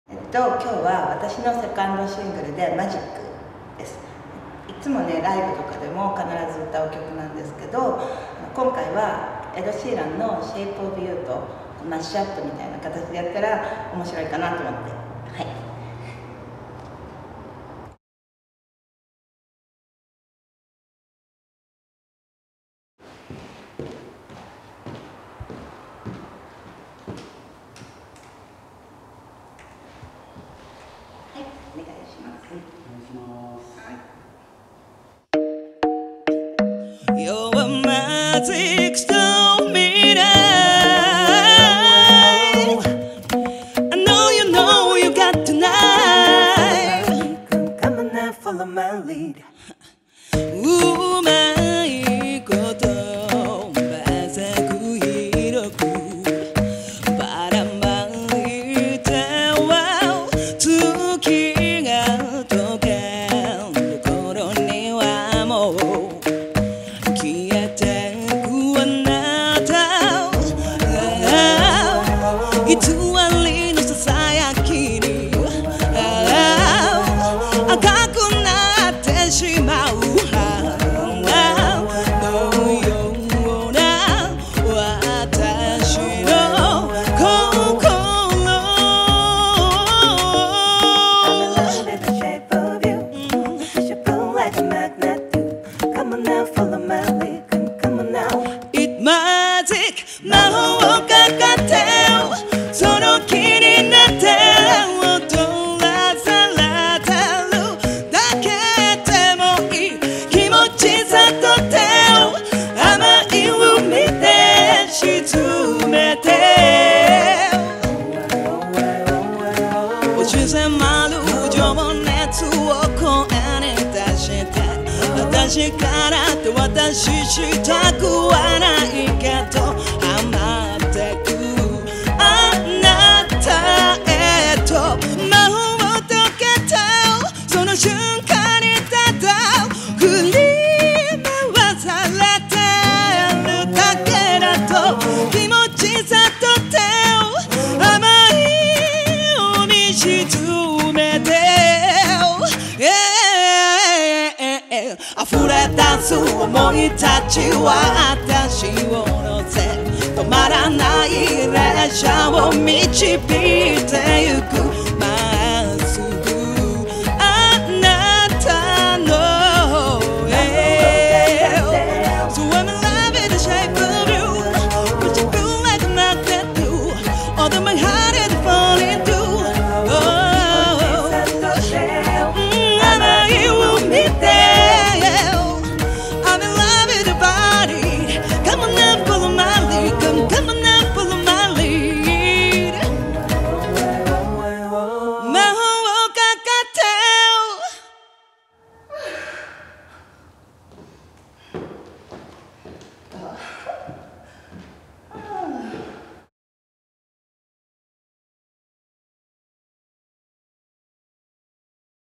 今日は私のセカンドシングルで「マジック」です。いつもねライブとかでも必ず歌う曲なんですけど、今回はエド・シーランの「シェイプ・オブ・ユー」とマッシュアップみたいな形でやったら面白いかなと思って、はい。 You're a magic stone mirror. I know you got tonight. Come on now, follow my lead. うまいことまさく広くばらまいては月が溶ける頃にはもう消えてくあなた、偽りのささやきに赤くなってしまうのような私の心。 I'm in love with the shape of you. Push your pull like a magnet do. Come on now, follow my lead. Come on now. It's magic 魔法がかってその気になって踊らされてるだけでもいい気持ちさとて甘い海で沈めて押し迫る情熱を声に出して私からって私したくはないけどハマってくあなたへと魔法を解けたその瞬間にただ振り回されてるだけだと気持ちさとて甘い海沈めて溢れ出す思いたちは私を乗せ止まらない列車を導いてゆ